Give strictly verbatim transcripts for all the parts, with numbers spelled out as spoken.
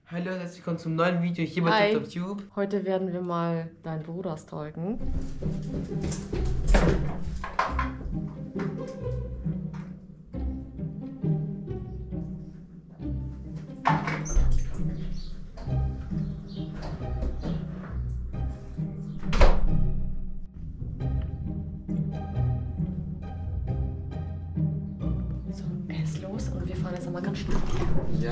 Hallo, herzlich willkommen zum neuen Video hier bei Hi. TikTok. Heute werden wir mal deinen Bruder stalken. So, er ist los und wir fahren jetzt einmal ganz schnell. Ja.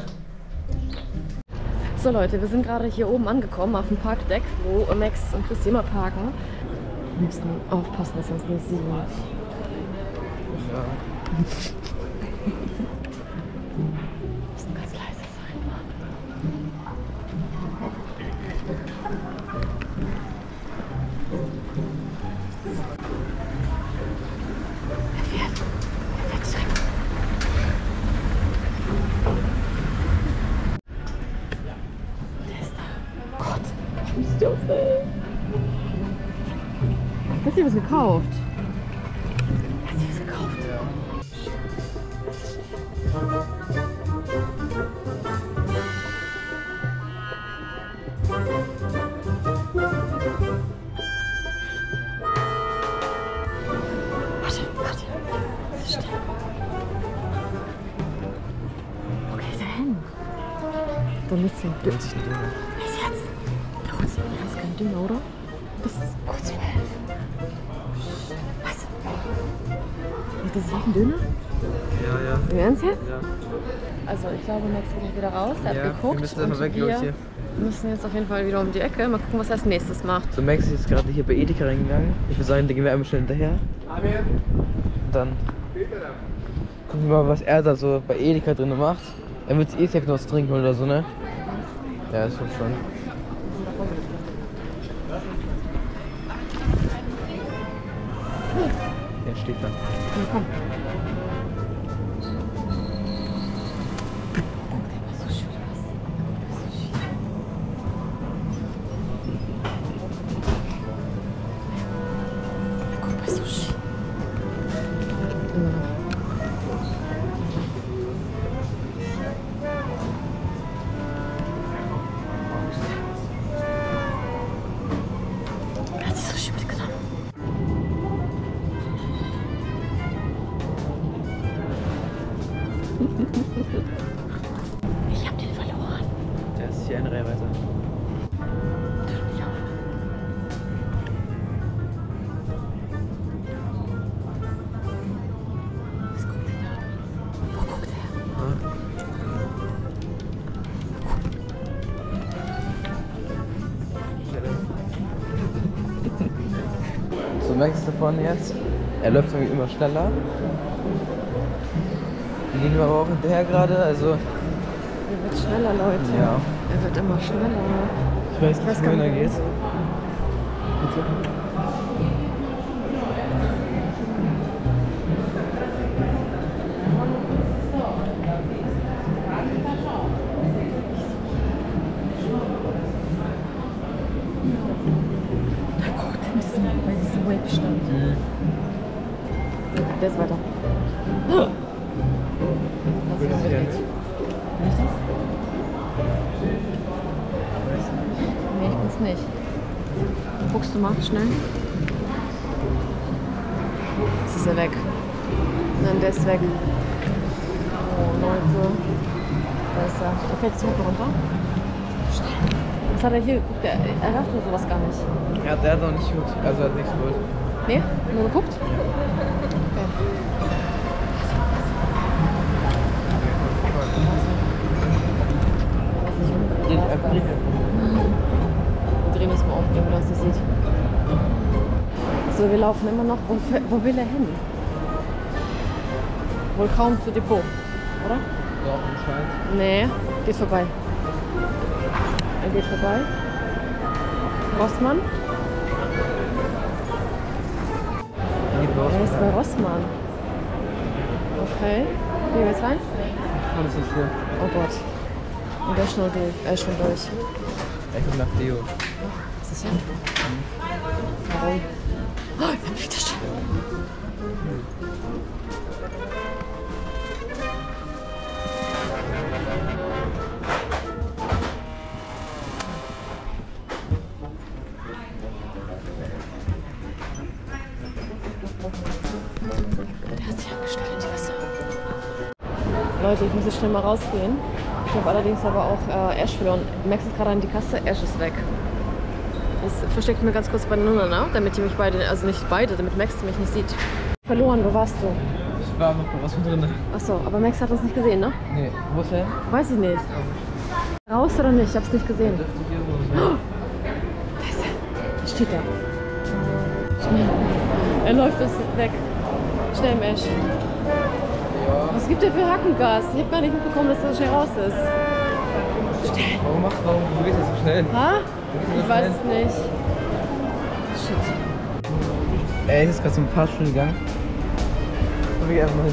So Leute, wir sind gerade hier oben angekommen auf dem Parkdeck, wo Max und Christi immer parken. Wir müssen aufpassen, dass wir uns nicht sehen. Ja. Wir müssen ganz leise sein. Er fährt. Er fährt direkt. Der ist da. Gott, ich muss dir aufhören. Hast du dir was gekauft? Hast du dir was gekauft? Warte, warte. Still. Wo geht er hin? Da liegt sein Döner. sich ein Döner. Was jetzt? Da holt sich ganz kein Döner, oder? Bis kurz vor elf. Was? Ist das wirklich ein Döner? Ja, ja. Im Ernst jetzt? Ja. Also ich glaube, Max geht gleich wieder raus. Er Ja, hat geguckt. wir müssen einfach und weg, glaube ich, wir hier. müssen jetzt auf jeden Fall wieder um die Ecke. Mal gucken, was er als nächstes macht. So, Max ist jetzt gerade hier bei Edeka reingegangen. Ich würde sagen, da gehen wir einmal schnell hinterher. Und dann gucken wir mal, was er da so bei Edeka drin macht. Er wird eh safe noch was trinken oder so, ne? Ja, das stimmt schon. Der steht da. Ja, komm. Guck bei Sushi. Immer noch. Er hat sich Sushi mitgenommen. Ich hab den verloren. Der ist hier eine Reihe weiter. Tu nicht auf. Was guckt der da? Wo guckt er? So, Max ist da vorne jetzt. Er läuft irgendwie immer schneller. Wir gehen ihm aber auch hinterher gerade, also Er wird schneller, Leute. ja. Er wird immer schneller. Ich weiß nicht, weiß wo gar er nicht, geht. wo Bitte. Da guckt in diesem, bei diesem Wave-Stand. Mhm. Der ist weiter. Wo Was ist ist der? Nicht das? Nee, ich bin's nicht. Guckst du mal schnell? Jetzt ist er weg. Nein, der ist weg. Oh, Leute. Da ist er. Er fällt zurück runter. Schnell. Was hat er hier geguckt? Er, er dachte sowas gar nicht. Ja, der hat noch nicht gut. Also er hat nichts gut. Nee? Nur geguckt? Okay. Den einfach nicht. Wir drehen uns mal um, damit man es nicht sieht. So, wir laufen immer noch. Wo, wo will er hin? Wohl kaum zu Depot, oder? Doch, anscheinend. Nee, geht vorbei. Er geht vorbei. Rossmann? Er ist bei Rossmann. Okay. Gehen wir jetzt rein? Alles ist hier. Oh Gott. Und der ist schon durch. Er ist schon durch. Ich bin nach Leo. Was ist hier? Warum? Oh, er fliegt das schon. Leute, ich muss jetzt schnell mal rausgehen. Ich habe allerdings aber auch äh, Ash verloren. Max ist gerade an die Kasse, Ash ist weg. Jetzt verstecke ich mir ganz kurz bei Nuna, ne? Damit die mich beide, also nicht beide, damit Max mich nicht sieht. Verloren, wo warst du? Ich war noch was von drin. Achso, aber Max hat uns nicht gesehen, ne? Nee, wo ist er? Weiß ich nicht. Raus oder nicht? Ich hab's nicht gesehen. Oh, da ist er. Da steht er. Schnell. Er läuft jetzt weg. Schnell, Mesh. Ja. Was gibt der für Hackengas? Ich hab gar nicht mitbekommen, dass er so schnell raus ist. Schnell. Warum machst du, warum du gehst so schnell? Ha? Ich weiß es nicht. Shit. Ey, ich ist gerade zum Fahrstuhl gegangen. Komm ich einfach mal hin.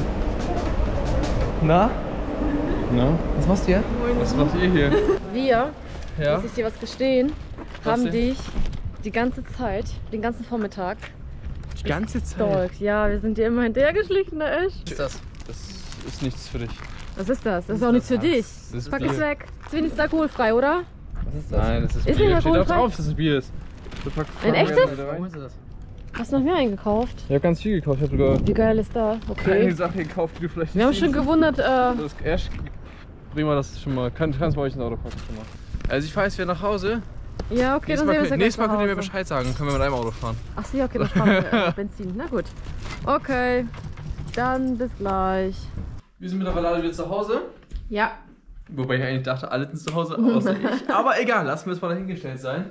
Na? Na? Was machst du hier? Was macht ihr hier? Wir, Ja? muss ich dir was gestehen, Was haben denn? dich die ganze Zeit, den ganzen Vormittag, Die ganze Zeit? stalkt. Ja, wir sind dir immer hinterhergeschlichen, ne, Ash? Was ist das? Das ist nichts für dich. Was ist das? Das ist auch nichts für dich. Das ist Pack Bier. es weg. Ist wenigstens alkoholfrei, oder? Was ist das? Nein, das ist, Ist Bier. nicht Steht auch alkoholfrei? drauf, dass es Bier ist. Verpack- Ein echtes? Warum holst du das? Hast du noch mehr eingekauft? Ich habe ganz viel gekauft. Ich habe sogar Wie geil ist da? eine Okay. Sache gekauft, die du vielleicht nicht Wir haben schon siehst. gewundert, äh, Das ist erst bring mal das schon mal. Kann, kannst du bei euch ins Auto packen schon mal. Also ich fahre jetzt wieder nach Hause. ja, okay, Nächstes dann Mal, sehen wir uns ja könnt, nächstes Mal gleich könnt ihr mir nach Hause. Bescheid sagen. Können wir mit einem Auto fahren. Ach so, ja, okay, dann sparen wir äh, Benzin. Na gut. Okay, dann bis gleich. Wir sind mittlerweile alle wieder zu Hause. Ja. Wobei ich eigentlich dachte, alle sind zu Hause, außer ich. Aber egal, lassen wir es mal dahingestellt sein.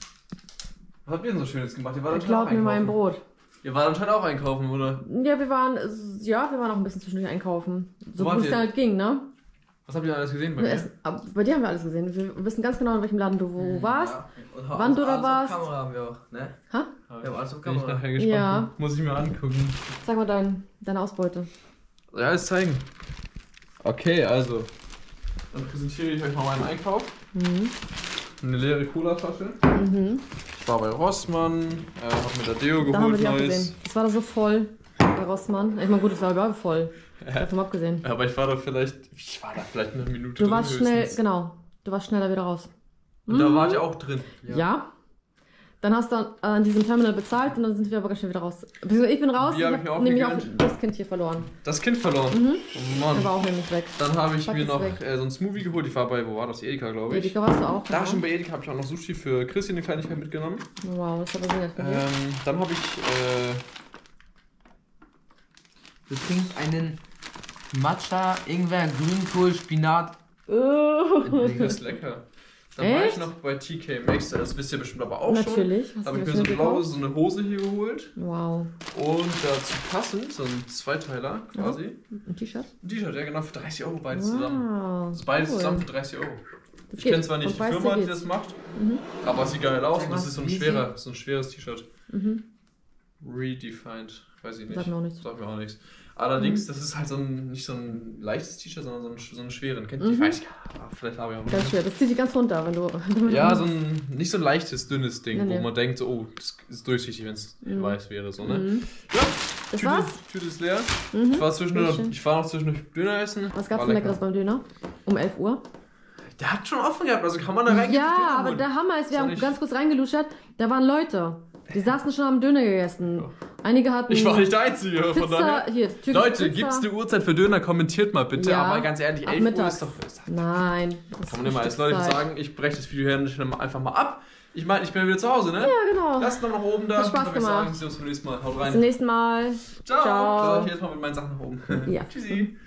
Was habt ihr denn so Schönes gemacht? Ihr wart anscheinend auch Klaut mir mein einkaufen. Brot. Ihr wart anscheinend auch einkaufen, oder? Ja, wir waren, ja, wir waren auch ein bisschen zwischendurch einkaufen. So Wo wart gut es ihr? dann halt ging, ne? Was habt ihr alles gesehen bei Nur mir? Essen. Aber bei dir haben wir alles gesehen. Wir wissen ganz genau, in welchem Laden du wo warst. Ja. Und Wann du da alles warst. Auf Kamera haben wir auch, ne? Ha? Wir haben alles auf Bin ich Kamera. nachher gespannt. Ja. Muss ich mir angucken. Sag mal dein, deine Ausbeute. Ja, alles zeigen. Okay, also. Dann präsentiere ich euch mal meinen Einkauf. Mhm. Eine leere Cola-Tasche. Mhm. Ich war bei Rossmann, äh, hab mir da Deo Da haben wir geholt, die auch neues. gesehen. Das war da so voll bei Rossmann. Ich meine, gut, es war überall voll. Davon abgesehen. Aber ich war da vielleicht, ich war da vielleicht eine Minute Du drin warst schnell, höchstens. genau. Du warst schneller wieder raus. Und da wart ihr auch drin. Ja. Dann hast du an, an diesem Terminal bezahlt und dann sind wir aber ganz schnell wieder raus. Beziehungsweise ich bin raus, Die hab ich ich mir auch habe nämlich auch gegönnt. das Kind hier verloren. Das Kind verloren. Mhm. Oh Mann. Der war auch nämlich weg. Dann habe ich Pack mir es noch weg. äh, so einen Smoothie geholt. Ich war bei, wo war das? Edeka, glaube ich. Edeka warst du auch. Da genau. schon bei Edeka habe ich auch noch Sushi für Christi eine Kleinigkeit mitgenommen. Wow, das ist aber sehr nett von dir. Ähm, dann habe ich, äh, Du trinkst einen Matcha, Ingwer, Grünkohl, Spinat. Oh. das ist lecker. Dann war Echt? ich noch bei T K Maxx, das wisst ihr bestimmt aber auch Natürlich. schon. Hast Da habe du ich mir so das blaue, gekauft? so eine Hose hier geholt. Wow. Und dazu passend, so ein Zweiteiler quasi. Ein T-Shirt? Ein T-Shirt, ja genau, für dreißig Euro beides zusammen. Wow. Das ist beides cool. zusammen für dreißig Euro. Das Ich geht. kenne zwar nicht Vom die Preis Firma, her die geht's. das macht, Mhm. aber es sieht geil aus und Was? das ist so ein Wie schwerer, so ein schweres T-Shirt. Mhm. Redefined, weiß ich nicht. Sagt mir auch nichts. Sagt mir auch nichts. Allerdings, das ist halt so ein, nicht so ein leichtes T-Shirt, sondern so, ein, so einen schweren. Kennt ihr? Mhm. Ich weiß nicht, ah, vielleicht habe ich auch noch. Ganz schwer. Das zieht sich ganz runter, wenn du. Ja, so ein, nicht so ein leichtes, dünnes Ding, Nee, nee. wo man denkt, so, oh, das ist durchsichtig, wenn es Mhm. weiß wäre, so, ne? Mhm. Ja, Das Tüte, war's? Tüte ist leer. Mhm. Ich war zwischendurch, Sehr schön. ich war noch zwischendurch Döner essen. Was gab's War denn lecker. Leckeres beim Döner? Um elf Uhr? Der hat schon offen gehabt, also kann man da reingehen. sich Ja, Döner aber holen. der Hammer ist, wir Ist haben doch nicht- ganz kurz reingeluschert, da waren Leute. Die saßen schon am Döner gegessen. Einige hatten. Ich war nicht der Einzige, von Pizza, daher. hier, türkische Leute, Pizza. gibt's eine Uhrzeit für Döner? Kommentiert mal bitte. Ja, Aber ganz ehrlich, ab elf Uhr mittags. ist doch. Ist, Nein. das kann man ist immer als Leute Frühstückszeit. sagen, ich breche das Video hier einfach mal ab. Ich meine, ich bin wieder zu Hause, ne? Ja, genau. Lasst noch nach oben da. Hat Spaß Dann würde ich gemacht. sagen, sehen wir uns beim nächsten Mal. Haut Bis rein. zum nächsten Mal. Ciao. Ciao. So, ich jetzt mal mit meinen Sachen nach oben. Ja. Tschüssi.